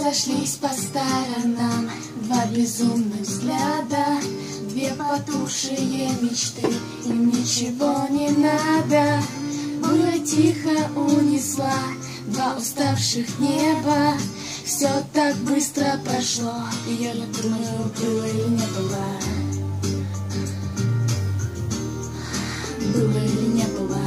Разошлись по сторонам два безумных взгляда, две потухшие мечты, им ничего не надо. Буря тихо унесла два уставших неба. Все так быстро прошло, и я не думаю, было или не было. Было или не было.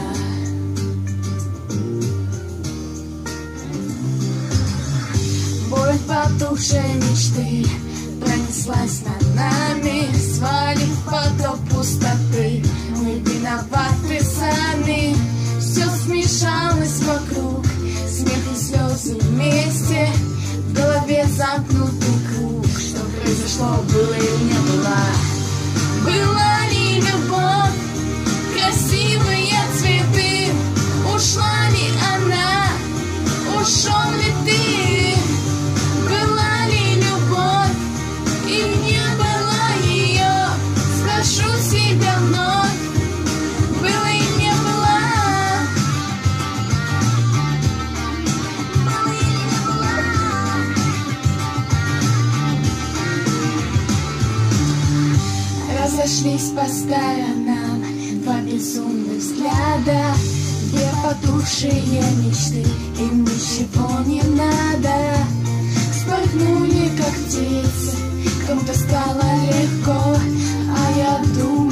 Боль потухшей мечты пронеслась над нами, свалив поток пустоты. Мы виноваты сами, все смешалось вокруг, смех и слезы вместе, в голове замкнутый круг. Что произошло, было или не было? Была ли любовь, красивые цветы? Ушла ли она, ушел ли ты? Была ли любовь, и не было ее? Спрошу себя вновь, было и не было. Было и не было. Разошлись по сторонам два безумных взгляда, две потухшие мечты, им ничего не надо. Вспорхнули, как птицы, кому-то стало легко, а я думаю,